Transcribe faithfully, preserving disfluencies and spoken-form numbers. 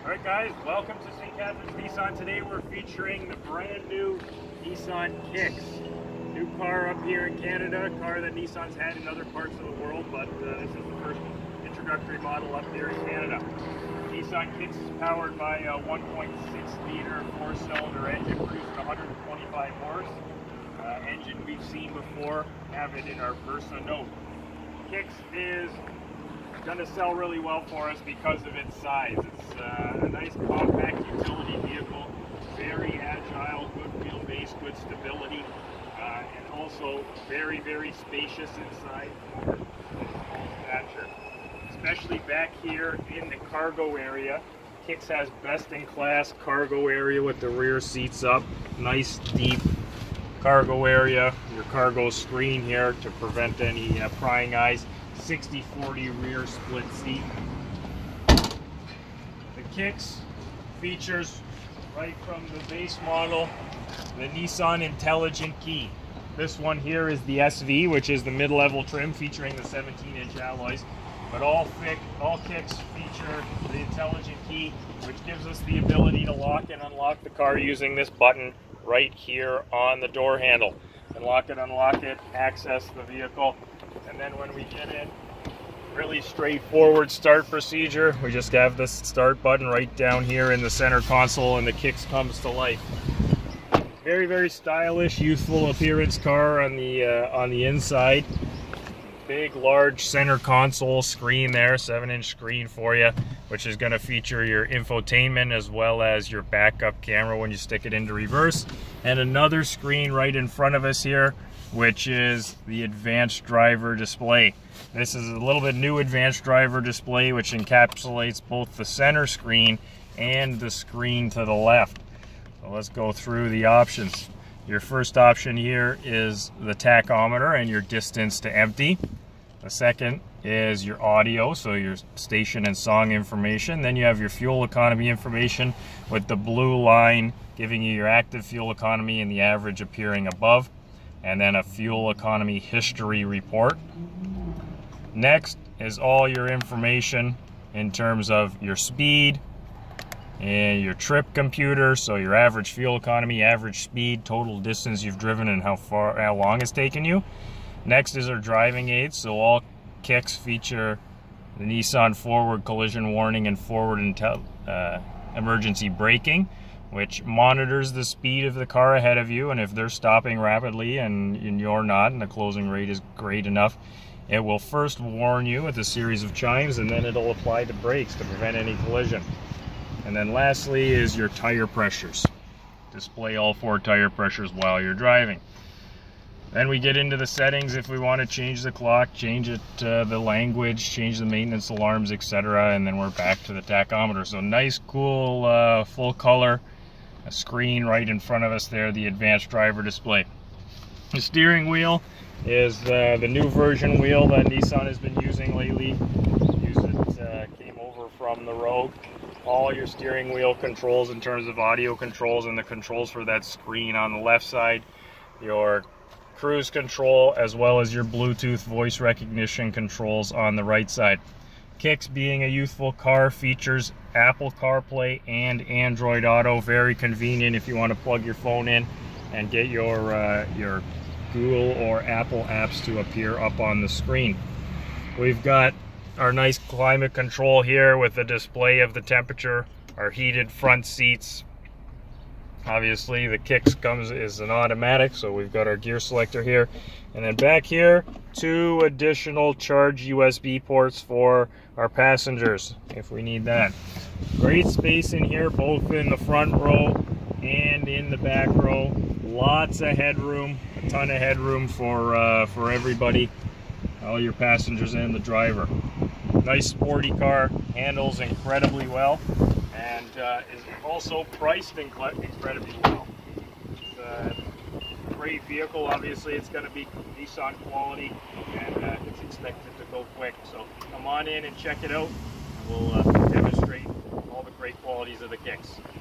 Alright guys, welcome to Saint Catharines Nissan. Today we're featuring the brand new Nissan Kicks. New car up here in Canada, a car that Nissan's had in other parts of the world, but uh, this is the first introductory model up here in Canada. Nissan Kicks is powered by a one point six liter four-cylinder engine producing one hundred twenty-five horse. Uh, engine we've seen before, have it in our Versa Note. Kicks is going to sell really well for us because of its size. It's uh, a nice compact utility vehicle, very agile, good wheelbase, good stability, uh, and also very, very spacious inside for small stature. Especially back here in the cargo area. Kicks has best-in-class cargo area with the rear seats up, nice deep cargo area, your cargo screen here to prevent any uh, prying eyes. sixty forty rear split seat. The Kicks features, right from the base model, the Nissan Intelligent Key. This one here is the S V, which is the mid-level trim featuring the seventeen inch alloys. But all, thick, all Kicks feature the Intelligent Key, which gives us the ability to lock and unlock the car using this button right here on the door handle. Unlock it, unlock it, access the vehicle. And then when we get in, really straightforward start procedure. We just have this start button right down here in the center console and the Kicks comes to life. Very, very stylish, youthful appearance car on the, uh, on the inside. Big, large center console screen there, seven inch screen for you, which is going to feature your infotainment as well as your backup camera when you stick it into reverse. And another screen right in front of us here, which is the advanced driver display. This is a little bit new advanced driver display, which encapsulates both the center screen and the screen to the left. So let's go through the options. Your first option here is the tachometer and your distance to empty. The second is your audio, so your station and song information. Then you have your fuel economy information with the blue line giving you your active fuel economy and the average appearing above. And then a fuel economy history report. Next is all your information in terms of your speed and your trip computer, so your average fuel economy, average speed, total distance you've driven, and how far, how long it's taken you. Next is our driving aids, so all Kicks feature the Nissan forward collision warning and forward intel, uh, emergency braking, which monitors the speed of the car ahead of you, and if they're stopping rapidly and, and you're not, and the closing rate is great enough, it will first warn you with a series of chimes, and then it'll apply the brakes to prevent any collision. And then lastly is your tire pressures. Display all four tire pressures while you're driving. Then we get into the settings if we want to change the clock, change it, uh, the language, change the maintenance alarms, et cetera. And then we're back to the tachometer. So nice, cool, uh, full color a screen right in front of us there, the advanced driver display. The steering wheel is uh, the new version wheel that Nissan has been using lately. Used it, uh, came over from the Rogue. All your steering wheel controls in terms of audio controls and the controls for that screen on the left side, your cruise control, as well as your Bluetooth voice recognition controls on the right side. Kicks, being a youthful car, features Apple CarPlay and Android Auto. Very convenient if you want to plug your phone in and get your uh, your Google or Apple apps to appear up on the screen. We've got our nice climate control here with the display of the temperature, our heated front seats. Obviously the Kicks comes is an automatic, so we've got our gear selector here. And then back here, two additional charge U S B ports for our passengers if we need that. Great space in here, both in the front row and in the back row. Lots of headroom, a ton of headroom for uh, for everybody, all your passengers and the driver. Nice sporty car, handles incredibly well, and uh, is also priced incredibly well. It's a great vehicle. Obviously it's going to be Nissan quality, and uh, it's expected to go quick. So come on in and check it out. We'll uh, demonstrate all the great qualities of the Kicks.